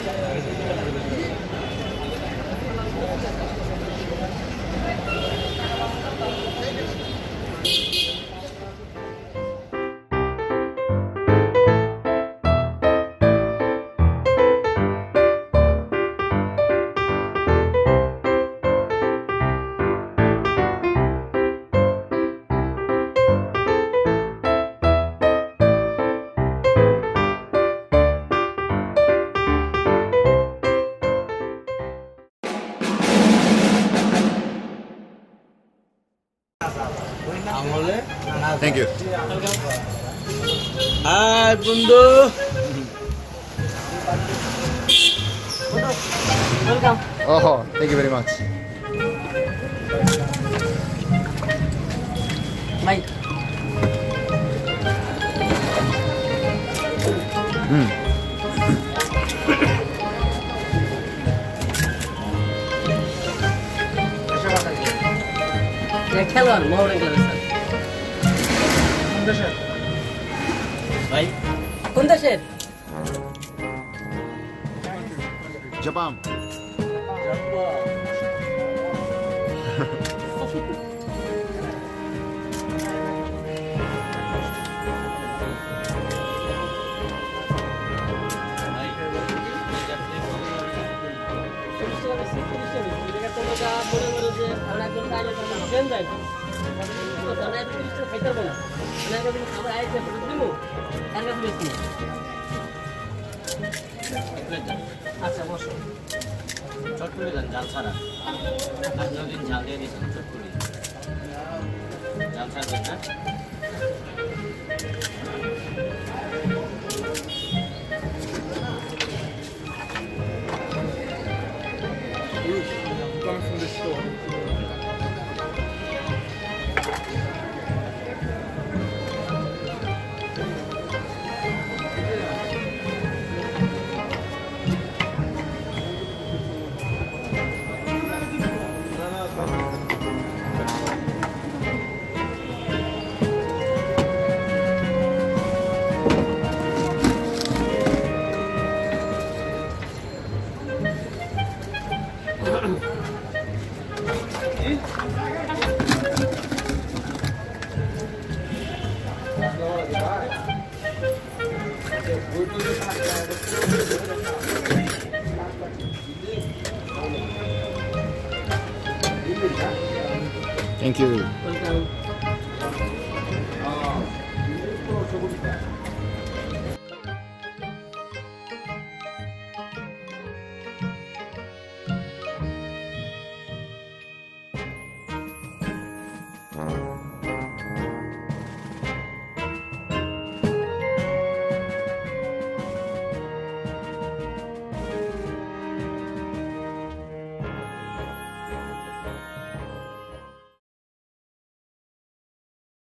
Thank you. Hi, Bundu. Welcome. Oh, thank you very much. Bye. খেলোয়াড় মোহরেন sir ভাই কোন দেশের Japan. আচ্ছা বসো চটপুরি দেন জাল ছাড়া আপনি ওদিন ঝাল দিয়ে দিয়েছেন চটপুরি জাল ছাড়া দেন না Coming from the store. Thank you. Welcome. Mm.